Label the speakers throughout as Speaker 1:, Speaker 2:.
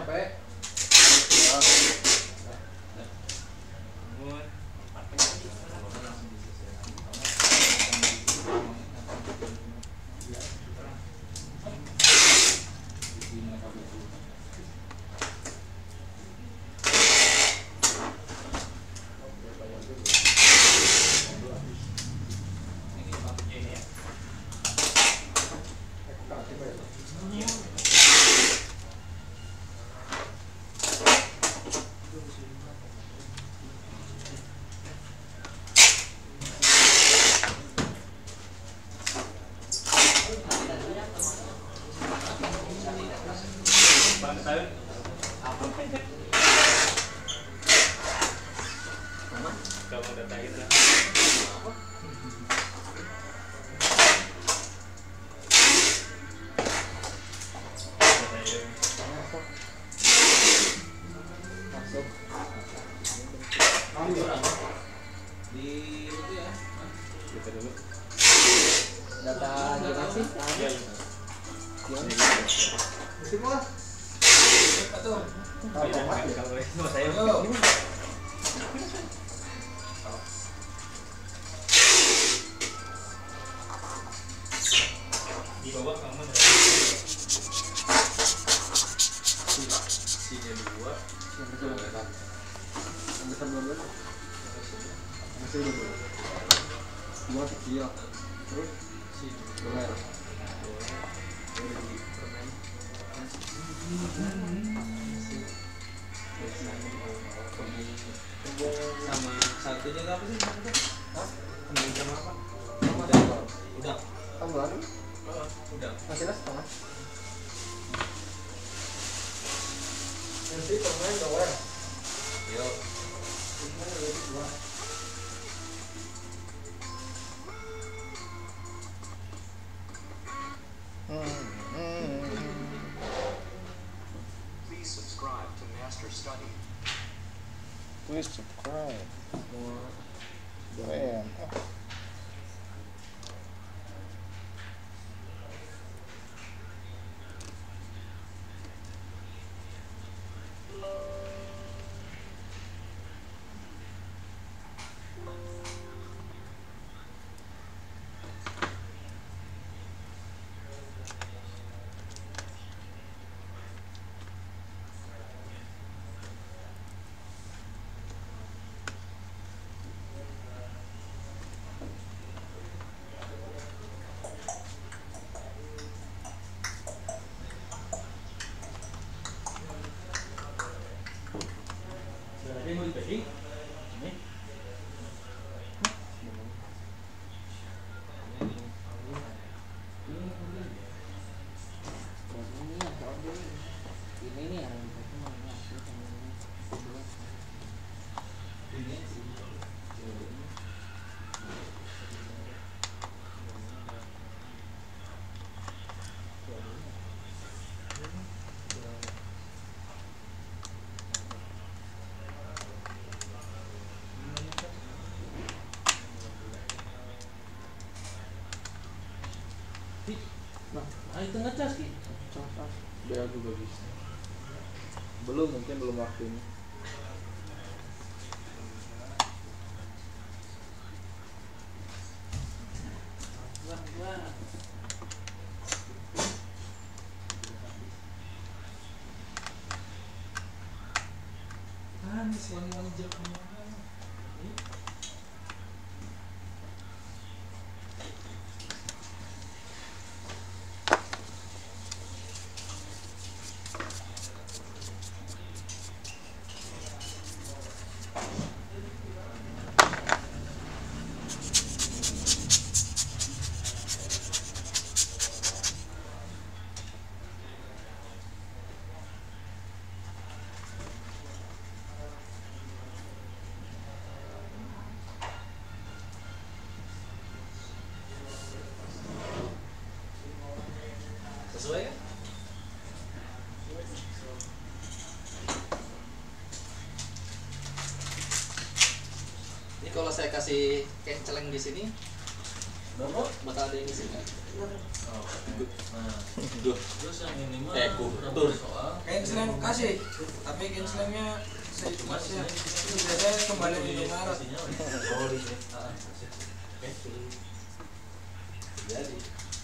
Speaker 1: nyampe. Data gimana sih? Semua. Betul. Kalau saya di bawah kamu ada sini dua yang besar dua masih dua kecil terus dua sama satunya apa sih? Kembali sama apa? Udah. Tambahan? Udah. Masih lah setengah. Nanti pemain doang. Yo.
Speaker 2: Please subscribe to Master Study.
Speaker 3: Please subscribe. Man.
Speaker 1: Mau dibagi? Ini.
Speaker 4: Ini nih yang
Speaker 1: Nah, itu ngecas ki.
Speaker 3: Biar juga bisa. Belum, mungkin belum waktunya.
Speaker 1: Wah. Manis wangi-wangi jeruknya. Sesuai ya? Ini kalau saya kasih kayak celeng di sini Bapak
Speaker 4: bakal ada emisi nggak?
Speaker 1: oh, nah
Speaker 4: Duh,
Speaker 1: terus yang ini mah
Speaker 4: kultur.
Speaker 1: soal
Speaker 5: Cancel kasih, tapi cancelnya saya itu masih biasanya kembali di Maret.
Speaker 4: Oh di sini. Oke. Jadi.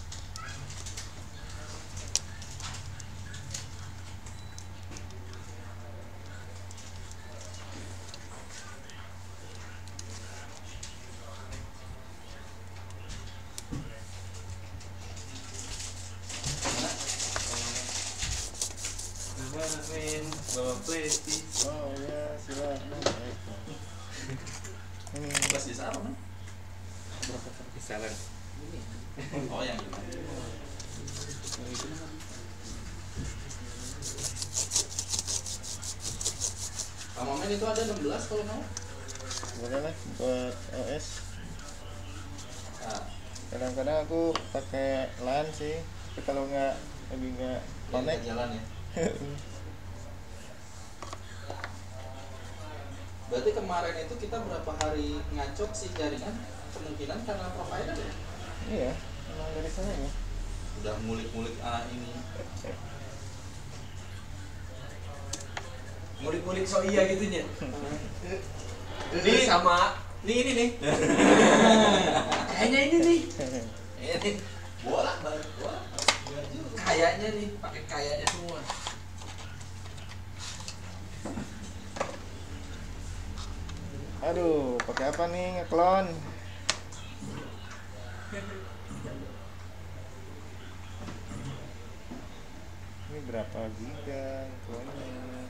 Speaker 1: bawa pleti
Speaker 3: Oh ya, silakan. Ini
Speaker 4: Pas di sana kan? Di salon. Oh yang ini. Kamu itu ada 16 kalau mau.
Speaker 3: boleh lah buat OS.
Speaker 4: Nah,
Speaker 3: Kadang-kadang aku pakai LAN sih, tapi kalau nggak lagi nggak connect.
Speaker 4: jalan ya. Berarti kemarin itu kita berapa hari ngacok sih jaringan? Kemungkinan karena provider ya?
Speaker 3: Iya, emang dari sana ya.
Speaker 4: Udah ngulik-ngulik ini.
Speaker 5: Ngulik-ngulik so iya gitunya.
Speaker 4: Ini
Speaker 5: Sama
Speaker 4: ini nih.
Speaker 5: kayaknya ini nih.
Speaker 4: Ini bolak balik bolak.
Speaker 5: Kayaknya nih, pakai kayaknya semua.
Speaker 3: Aduh, pakai apa nih ngeklon? Ini berapa giga klonnya?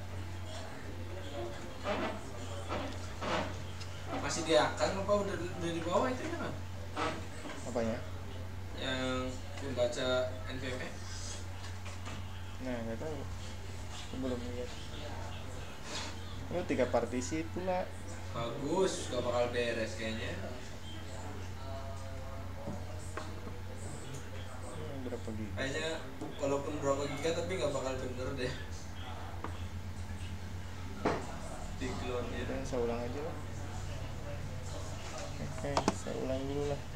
Speaker 5: Masih diakan apa udah di bawah itu ya kan?
Speaker 3: Apanya?
Speaker 5: Yang membaca NVMe.
Speaker 3: Nah, nggak tahu. Aku belum lihat. Oh, 3 partisi pula.
Speaker 5: Bagus, gak bakal beres kayaknya.
Speaker 3: Berapa giga?
Speaker 5: Kayaknya walaupun berapa giga tapi gak bakal bener deh. Di clone ya.
Speaker 3: Saya ulang aja lah. Oke, saya ulang dulu lah.